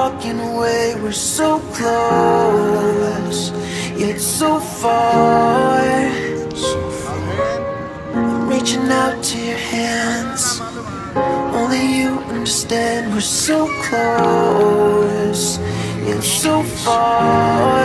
walking away, we're so close, yet so far. I'm reaching out to your hands, only you understand. We're so close, yet so far.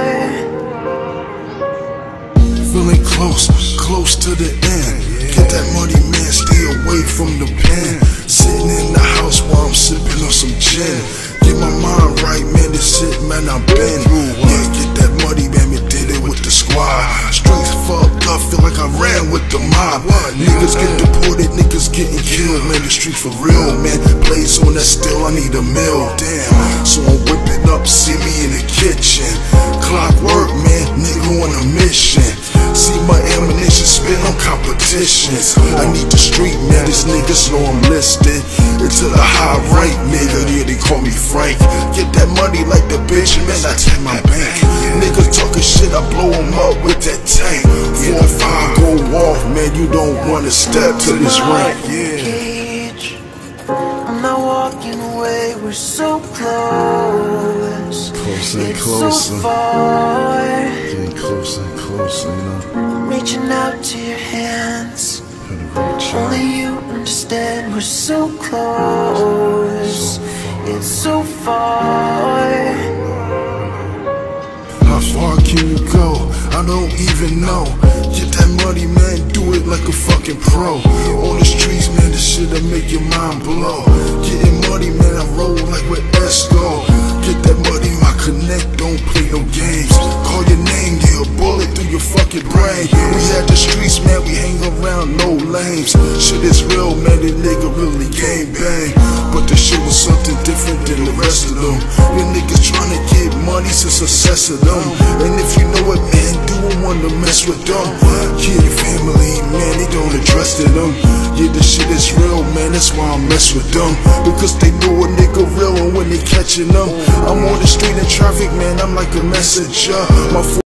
Feeling close, close to the end. Get that money, man, stay away from the pen. Sitting in the house while I'm sipping on some gin. Get my mind right, man, this shit, man, I've been. Yeah, get that money, man, we did it with the squad. Streets fucked up, feel like I ran with the mob. Niggas get deported, niggas getting killed, man, the street for real, man. Plays on that still, I need a meal, damn. So I'm whipping up, see me in the kitchen. Clockwork, man, nigga on a mission. See my ammunition spin on competitions. I need the street, man, these niggas know I'm listed. Into the high right, nigga, yeah, they call me Frank. Get that money like the bitch, man, I take my bank. Niggas talking shit, I blow them up with that tank. 4 or 5 go off, man, you don't wanna step to this rank, yeah. I'm not walking away, we're so close, Closer and yet closer. so far. Getting closer and closer, you know. I'm reaching out to your hands, only you understand. We're so close, it's so far. How far can you go? I don't even know. Get that money, man, do it like a fucking pro. On the streets, man, this shit'll make your mind blow. Getting money, man, I roll like with Esco. Get that money, I connect, don't play no games. Call your name, get a bullet through your fucking brain. We at the streets, man, we hang around, no lames. Shit is real, man, the nigga really gang bang. But the shit was something different than the rest of them. The niggas tryna get money, it's a success of them. And if you know it, man, do I wanna mess with them? Yeah, your family, man, they don't address to them. Yeah, the shit is real, man, that's why I mess with them. Because they know a nigga real, and when they catching them, I'm on the street in traffic, man, I'm like a messenger. My